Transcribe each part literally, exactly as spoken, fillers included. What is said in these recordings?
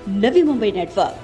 Navi Mumbai network.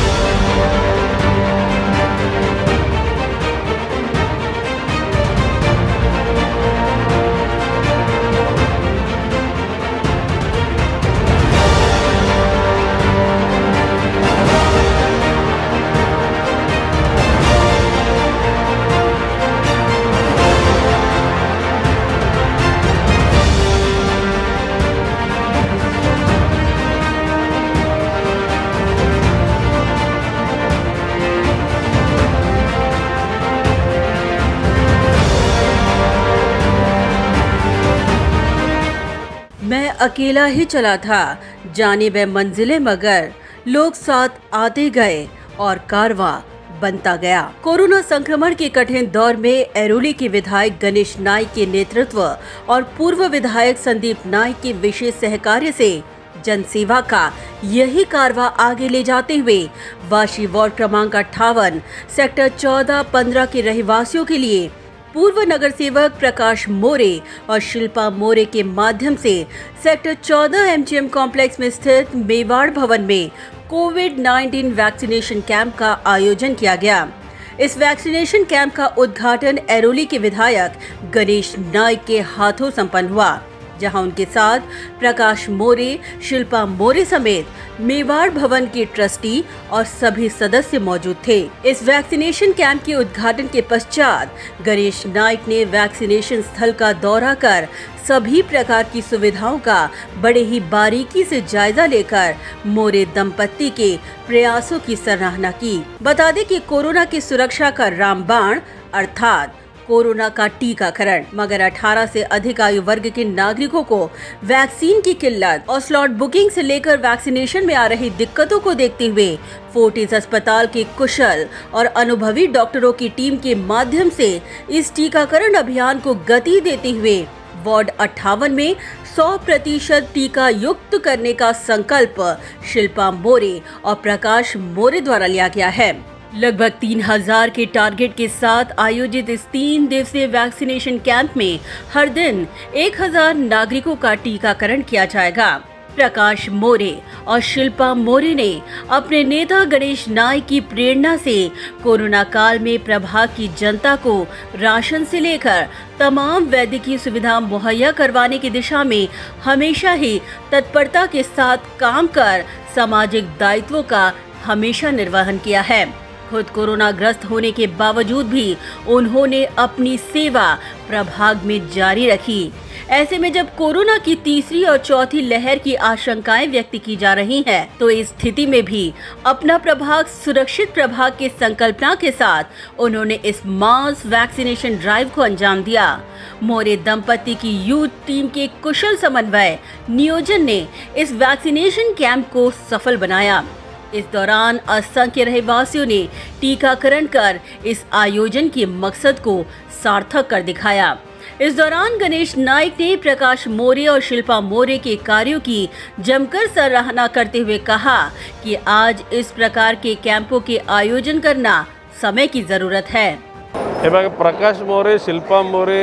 मैं अकेला ही चला था, जानिबे मंजिले मगर लोग साथ आते गए और कारवां बनता गया। कोरोना संक्रमण के कठिन दौर में ऐरोली के विधायक गणेश नाइक के नेतृत्व और पूर्व विधायक संदीप नाइक के विशेष सहकार्य से जनसेवा का यही कारवां आगे ले जाते हुए वाशी वार्ड क्रमांक अट्ठावन सेक्टर चौदह पंद्रह के रहवासियों के लिए पूर्व नगर सेवक प्रकाश मोरे और शिल्पा मोरे के माध्यम से सेक्टर चौदह एमजीएम कॉम्प्लेक्स में स्थित मेवाड़ भवन में कोविड नाइनटीन वैक्सीनेशन कैंप का आयोजन किया गया। इस वैक्सीनेशन कैंप का उद्घाटन ऐरोली के विधायक गणेश नाइक के हाथों संपन्न हुआ, जहां उनके साथ प्रकाश मोरे, शिल्पा मोरे समेत मेवाड़ भवन के ट्रस्टी और सभी सदस्य मौजूद थे। इस वैक्सीनेशन कैंप के उद्घाटन के पश्चात गणेश नाइक ने वैक्सीनेशन स्थल का दौरा कर सभी प्रकार की सुविधाओं का बड़े ही बारीकी से जायजा लेकर मोरे दंपत्ति के प्रयासों की सराहना की। बता दें कि कोरोना की सुरक्षा का रामबाण अर्थात कोरोना का टीकाकरण, मगर अठारह से अधिक आयु वर्ग के नागरिकों को वैक्सीन की किल्लत और स्लॉट बुकिंग से लेकर वैक्सीनेशन में आ रही दिक्कतों को देखते हुए फोर्टिस अस्पताल के कुशल और अनुभवी डॉक्टरों की टीम के माध्यम से इस टीकाकरण अभियान को गति देते हुए वार्ड अट्ठावन में सौ प्रतिशत टीका युक्त करने का संकल्प शिल्पा मोरे और प्रकाश मोरे द्वारा लिया गया है। लगभग तीन हजार के टारगेट के साथ आयोजित इस तीन दिवसीय वैक्सीनेशन कैंप में हर दिन एक हजार नागरिकों का टीकाकरण किया जाएगा। प्रकाश मोरे और शिल्पा मोरे ने अपने नेता गणेश नाइक की प्रेरणा से कोरोना काल में प्रभाग की जनता को राशन से लेकर तमाम वैद्यकीय सुविधा मुहैया करवाने की दिशा में हमेशा ही तत्परता के साथ काम कर सामाजिक दायित्वों का हमेशा निर्वहन किया है। खुद कोरोना ग्रस्त होने के बावजूद भी उन्होंने अपनी सेवा प्रभाग में जारी रखी। ऐसे में जब कोरोना की तीसरी और चौथी लहर की आशंकाएं व्यक्त की जा रही हैं, तो इस स्थिति में भी अपना प्रभाग सुरक्षित प्रभाग के संकल्पना के साथ उन्होंने इस मास वैक्सीनेशन ड्राइव को अंजाम दिया। मोरे दंपति की यूथ टीम के कुशल समन्वय नियोजन ने इस वैक्सीनेशन कैंप को सफल बनाया। इस दौरान असंख्य रहवासियों ने टीकाकरण कर इस आयोजन के मकसद को सार्थक कर दिखाया। इस दौरान गणेश नाइक ने प्रकाश मोरे और शिल्पा मोरे के कार्यों की जमकर सराहना करते हुए कहा कि आज इस प्रकार के कैंपों के आयोजन करना समय की जरूरत है। हे बघा, प्रकाश मोरे, शिल्पा मोरे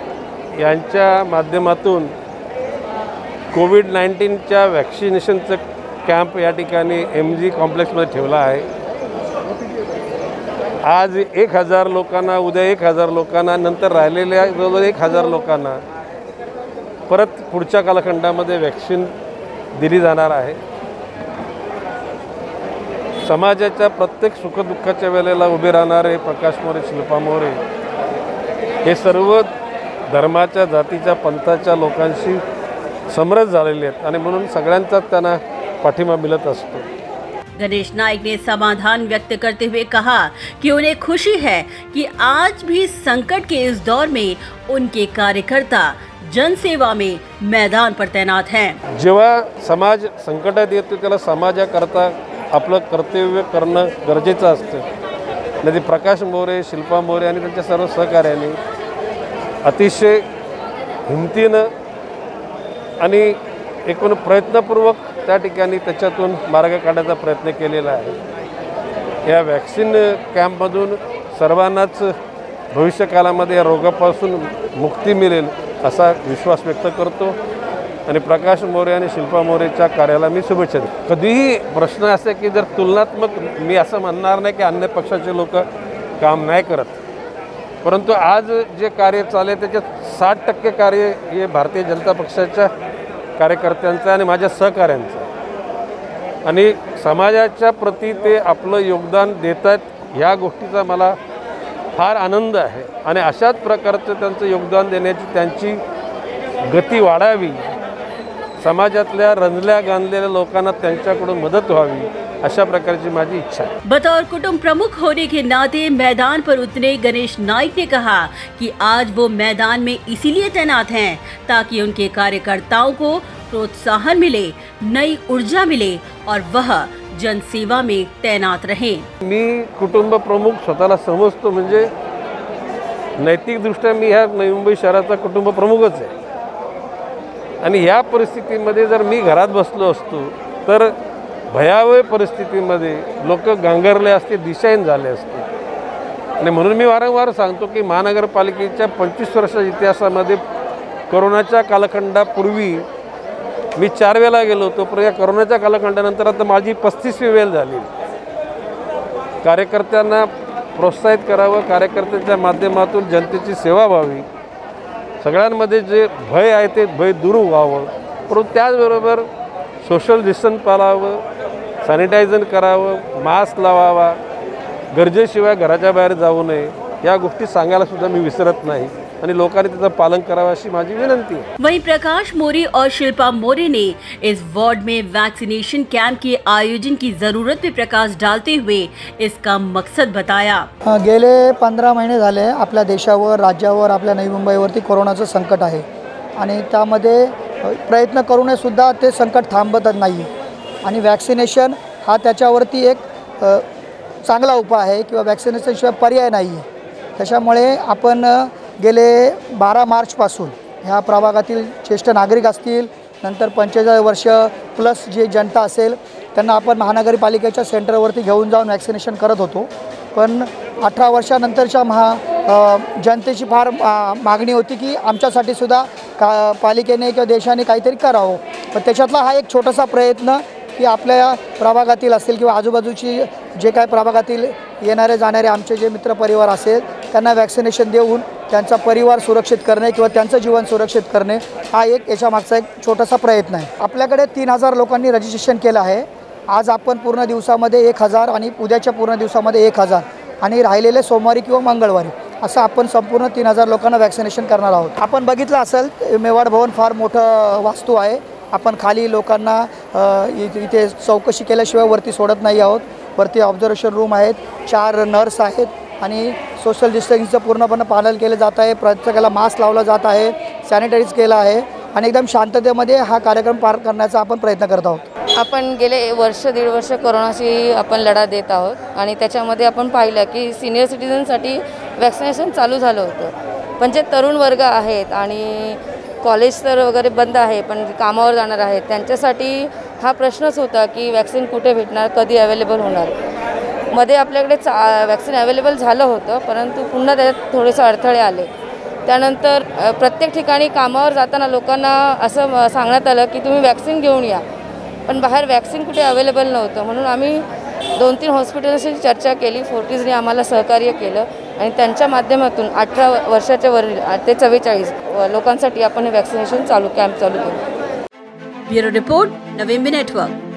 यांच्या माध्यमातून कोविड नाईन्टीनच्या वॅक्सिनेशनचं कॅम्प या ठिकाणी एम जी कॉम्प्लेक्समध्ये ठेवला आहे। आज एक हजार लोकांना, उद्या एक हजार लोकांना, नंतर राहिलेल्या जवळजवळ एक हजार लोकांना परत पुढच्या कालखंडामध्ये वॅक्सिन दिली जाणार आहे। समाजाच्या प्रत्येक सुखदुःखाच्या वेळेला उभे राहणारे प्रकाश मोरे, शिल्पा मोरे हे सर्व धर्माच्या, जातीच्या, पंथाच्या लोकांशी समरस झालेले आहेत आणि म्हणून सगळ्यांचा त्यांना पाठिंबा मिलत असतो। गणेश नाइक ने समाधान व्यक्त करते हुए कहा कि उन्हें खुशी है कि आज भी संकट के इस दौर में उनके कार्यकर्ता जनसेवा में मैदान पर तैनात हैं। जेव्हा समाज संकटात येतो त्याला समाजाकरता आपलं कर्तव्य करणं गरजेचं असतं। नदी प्रकाश मोरे, शिल्पा मोरे आणि त्यांच्या सर्व सहकार्याने अतिशय हिमतीनं आणि एकूण प्रयत्नपूर्वक त्या ठिकाणी त्याच्यातून मार्ग काढण्याचा प्रयत्न केलेला आहे। या वॅक्सिन कॅम्पमधून सर्वांनाच भविष्यकालामध्ये या रोगापासून मुक्ती मिळेल असा विश्वास व्यक्त करतो। आणि प्रकाश मोरे आणि शिल्पा मोरेच्या कार्याला मी शुभेच्छा देतो. कधीही प्रश्न असे की जर तुलनात्मक, मी असं म्हणणार नाही की अन्य पक्षाचे लोक काम नाही करत, परंतु आज जे कार्य चालले त्याच्यात साठ टक्के कार्य हे भारतीय जनता पक्षाच्या कार्यकर्त्यांचं आणि माझ्या सहकाऱ्यांचं, आणि समाजाच्या प्रती ते आपलं योगदान देत आहेत, ह्या गोष्टीचा मला फार आनंद आहे. आणि अशाच प्रकारचं त्यांचं योगदान देण्याची त्यांची गती वाढावी, समाजातल्या रंजल्या गांजलेल्या लोकांना त्यांच्याकडून मदत व्हावी, अशा प्रकारची माझी इच्छा है. बतौर कुटुंब प्रमुख होने के नाते मैदान पर उतरे गणेश नाइक ने कहा कि आज वो मैदान में इसीलिए तैनात हैं ताकि उनके कार्यकर्ताओं को प्रोत्साहन मिले, नई ऊर्जा मिले और वह जनसेवा में तैनात रहें. मी कुटुंब प्रमुख स्वतःला समजतो, म्हणजे नैतिकदृष्ट्या मी ह्या नवी मुंबई शहराचा कुटुंब प्रमुखच आहे. आणि ह्या परिस्थितीमध्ये जर मी घरात बसलो असतो तर भयावह परिस्थितीमध्ये लोक गांगरले असते, दिशाहीन झाले असते. आणि म्हणून मी वारंवार सांगतो की महानगरपालिकेच्या पंचवीस वर्षाच्या इतिहासामध्ये कोरोनाच्या कालखंडापूर्वी मी चार वेळा गेलो होतो, पण या कोरोनाच्या कालखंडानंतर आता माझी पस्तीसवी वेळ झाली. कार्यकर्त्यांना प्रोत्साहित करावं, कार्यकर्त्यांच्या माध्यमातून जनतेची सेवा व्हावी, सगळ्यांमध्ये जे भय आहे ते भय दूर व्हावं, परंतु त्याचबरोबर सोशल डिस्टन्स पाळावं, सॅनिटायझर करावं, मास्क लावावा, गरजेशिवाय घराच्या बाहेर जाऊ नये, या गोष्टी सांगायला सुद्धा मी विसरत नाही आणि लोकांनी त्याचं पालन करावं अशी माझी विनंती है. वहीं प्रकाश मोरे और शिल्पा मोरे ने इस वार्ड में वैक्सीनेशन कैंप के आयोजन की जरूरत पे प्रकाश डालते हुए इसका मकसद बताया. गेले पंधरा महिने झाले आपल्या देशावर, राज्यावर, आपल्या नवी मुंबईवरती कोरोनाचं संकट आहे आणि त्यामध्ये प्रयत्न करूनही सुद्धा ते संकट थांबतच नाही. आणि वॅक्सिनेशन हा त्याच्यावरती एक चांगला उपाय आहे किंवा वॅक्सिनेशनशिवाय पर्याय नाही आहे. त्याच्यामुळे आपण गेले बारा मार्चपासून ह्या प्रभागातील ज्येष्ठ नागरिक असतील, नंतर पंचेचाळीस वर्ष प्लस जे जनता असेल त्यांना आपण महानगरपालिकेच्या सेंटरवरती घेऊन जाऊन वॅक्सिनेशन करत होतो. पण अठरा वर्षानंतरच्या महा जनतेची फार मागणी होती की आमच्यासाठी सुद्धा का पालिकेने किंवा देशाने काहीतरी करावं. पण त्याच्यातला हा एक छोटासा प्रयत्न की आपल्या प्रभागातील असेल किंवा आजूबाजूची जे काय प्रभागातील येणारे जाणारे आमचे जे मित्रपरिवार असेल त्यांना वॅक्सिनेशन देऊन त्यांचा परिवार सुरक्षित करणे किंवा त्यांचं जीवन सुरक्षित करणे हा एक याच्यामागचा एक छोटासा प्रयत्न आहे. आपल्याकडे तीन हजार लोकांनी रजिस्ट्रेशन केलं आहे. आज आपण पूर्ण दिवसामध्ये एक हजार आणि उद्याच्या पूर्ण दिवसामध्ये एक हजार आणि राहिलेले सोमवारी किंवा मंगळवारी असं आपण संपूर्ण तीन हजार लोकांना वॅक्सिनेशन करणार आहोत. आपण बघितलं असेल मेवाड भवन फार मोठं वास्तू आहे. आपण खाली लोकांना इथे चौकशी केल्याशिवाय वरती सोडत नाही आहोत. वरती ऑब्झर्वेशन रूम आहेत, चार नर्स आहेत आणि सोशल डिस्टन्सिंगचं पूर्णपणे पालन केलं जात आहे. प्रत्येकाला मास्क लावला जात आहे, सॅनिटाईज केलं आहे आणि एकदम शांततेमध्ये हा कार्यक्रम पार करण्याचा आपण प्रयत्न करत आहोत. आपण गेले वर्ष दीड वर्ष कोरोनाशी आपण लढा देत आहोत आणि त्याच्यामध्ये आपण पाहिलं की सिनियर सिटीजनसाठी वॅक्सिनेशन चालू झालं होतं. पण जे तरुण वर्ग आहेत आणि कॉलेज तर वगैरे बंद आहे पण कामावर जाणार आहेत त्यांच्यासाठी हा प्रश्नच होता की वॅक्सिन कुठे भेटणार, कधी अवेलेबल होणार. मध्ये आपल्याकडे चा वॅक्सिन अवेलेबल झालं होतं परंतु पुन्हा त्याच्यात थोडेसे अडथळे आले. त्यानंतर प्रत्येक ठिकाणी कामावर जाताना लोकांना असं सांगण्यात आलं की तुम्ही वॅक्सिन घेऊन या, पण बाहेर वॅक्सिन कुठे अवेलेबल नव्हतं. म्हणून आम्ही दोन तीन हॉस्पिटल्सशी चर्चा केली. फोर्टीजने आम्हाला सहकार्य केलं आणि त्यांच्या माध्यमातून अठरा वर्षाच्या वरील ते चव्वेचाळीस लोकांसाठी आपण हे वॅक्सिनेशन चालू कॅम्प चालू केलं. Bureau report, Navi Mumbai network.